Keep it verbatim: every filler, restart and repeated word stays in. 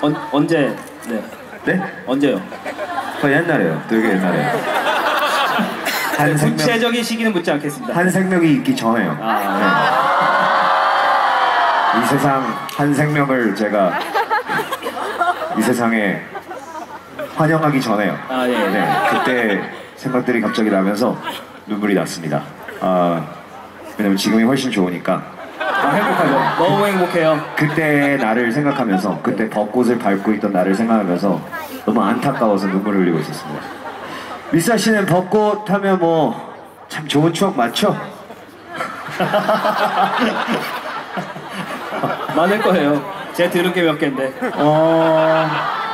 언, 언제? 네. 네? 언제요? 그 옛날에요. 되게 옛날에. 한 생명, 구체적인 시기는 묻지 않겠습니다. 한 생명이 있기 전에요. 아, 네. 이 세상 한 생명을 제가 이 세상에 환영하기 전에요. 아, 예. 네. 그때 생각들이 갑자기 나면서 눈물이 났습니다. 아, 왜냐면 지금이 훨씬 좋으니까. 아, 행복하죠. 너무 행복해요. 그때 나를 생각하면서, 그때 벚꽃을 밟고 있던 나를 생각하면서 너무 안타까워서 눈물을 흘리고 있었습니다. 미사 씨는 벚꽃 하면 뭐 참 좋은 추억 맞죠? 많을 거예요. 제가 들은 게 몇 개인데. 어...